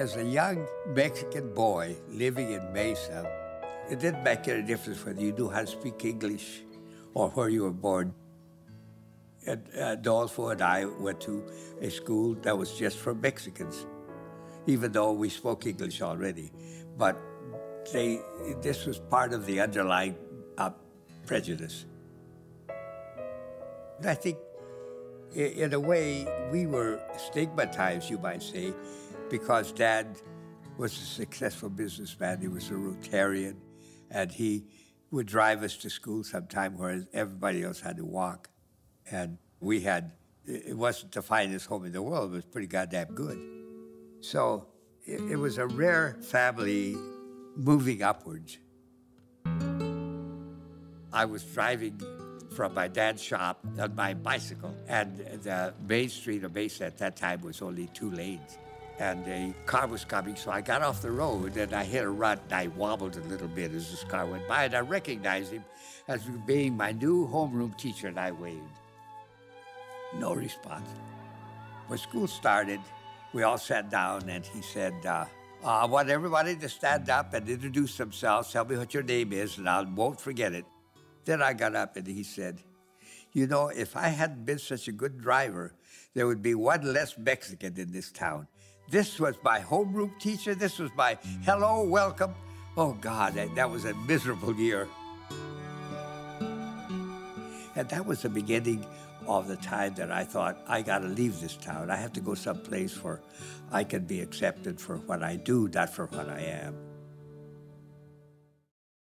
As a young Mexican boy living in Mesa, it didn't make any difference whether you knew how to speak English or where you were born. And Adolfo and I went to a school that was just for Mexicans, even though we spoke English already. But this was part of the underlying prejudice. And I think, in a way, we were stigmatized, you might say, because Dad was a successful businessman. He was a Rotarian, and he would drive us to school sometime, whereas everybody else had to walk. And it wasn't the finest home in the world, it was pretty goddamn good. So it was a rare family moving upwards. I was driving from my dad's shop on my bicycle, and the main street of Mesa at that time was only 2 lanes. And a car was coming, so I got off the road and I hit a rut and I wobbled a little bit as this car went by, and I recognized him as being my new homeroom teacher, and I waved. No response. When school started, we all sat down and he said, I want everybody to stand up and introduce themselves, tell me what your name is, and I won't forget it. Then I got up and he said, you know, if I hadn't been such a good driver, there would be one less Mexican in this town. This was my homeroom teacher. This was my hello, welcome. Oh, God, that was a miserable year. And that was the beginning of the time that I thought, I got to leave this town. I have to go someplace where I can be accepted for what I do, not for what I am.